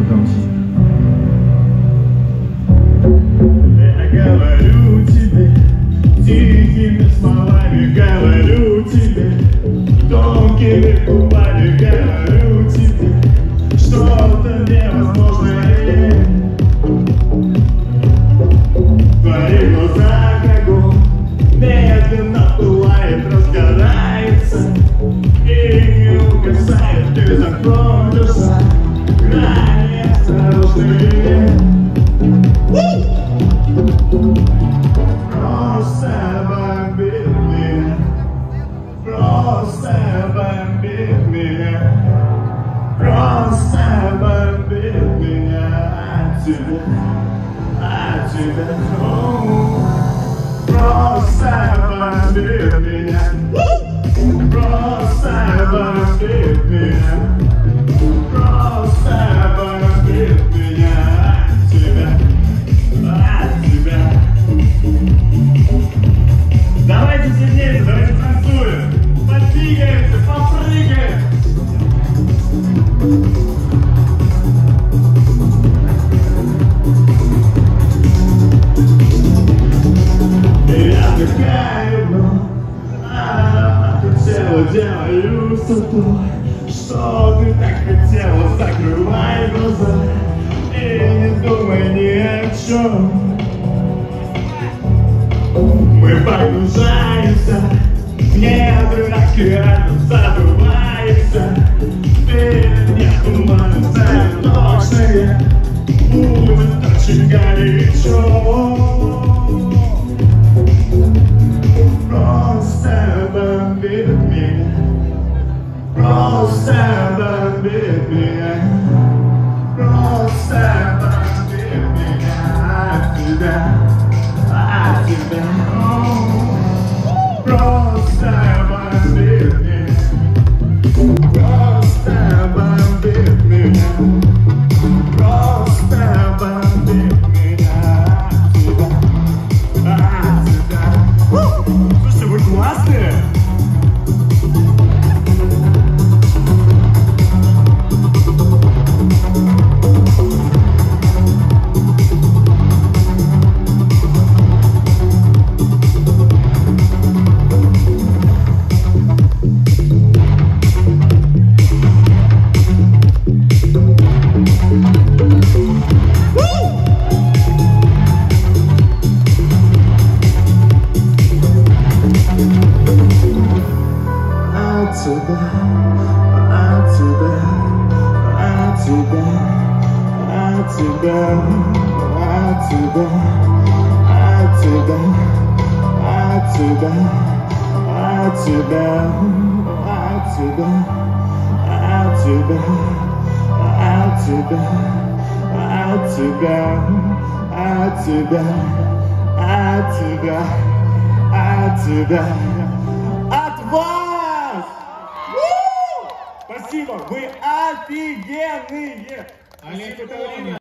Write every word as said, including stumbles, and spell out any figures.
погромче. Я говорю тебе, тихими словами говорю тебе, тонкими губами говорю тебе, что-то невозможное. Твои глаза как огонь, медленно пылает, разгорается и не угасает. Ты закрой глаза, грани осторожные. Просто бомбит меня, просто бомбит меня, просто бомбит меня от тебя, от тебя. Просто бомбит меня, просто бомбит меня, просто бомбит меня от тебя, от тебя. Давайте сильнее, давайте танцуем, подвигаемся, попрыгаем. Я вдыхаю дно, а тело делаю с тобой. Что ты так хотела, закрывай глаза и не думай ни о чем. Мы погружаемся в недры океана, забываемся. Перед небом ночные будет очень горячо. Просто бомбит меня, просто бомбит меня, просто бомбит меня от тебя, от тебя. Просто бомбит меня, просто бомбит меня, просто бомбит меня от тебя, от тебя. Слушайте, вы классные! От тебя, от тебя, от тебя, от вас! Спасибо, вы офигенные! Спасибо, ТАВРИДА.